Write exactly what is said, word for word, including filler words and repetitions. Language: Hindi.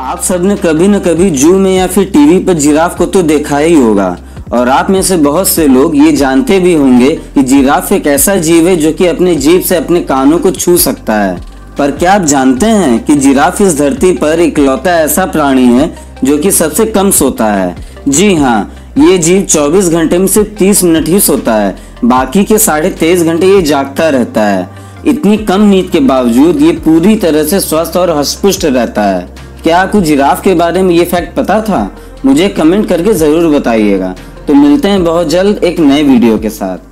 आप सबने कभी न कभी जू में या फिर टीवी पर जिराफ को तो देखा ही होगा और आप में से बहुत से लोग ये जानते भी होंगे कि जिराफ एक ऐसा जीव है जो कि अपने जीभ से अपने कानों को छू सकता है। पर क्या आप जानते हैं कि जिराफ इस धरती पर इकलौता ऐसा प्राणी है जो कि सबसे कम सोता है। जी हाँ, ये जीव चौबीस घंटे में सिर्फ तीस मिनट ही सोता है, बाकी के साढ़े तेईस घंटे ये जागता रहता है। इतनी कम नींद के बावजूद ये पूरी तरह से स्वस्थ और हष्टपुष्ट रहता है। क्या आपको जिराफ के बारे में ये फैक्ट पता था? मुझे कमेंट करके जरूर बताइएगा। तो मिलते हैं बहुत जल्द एक नए वीडियो के साथ।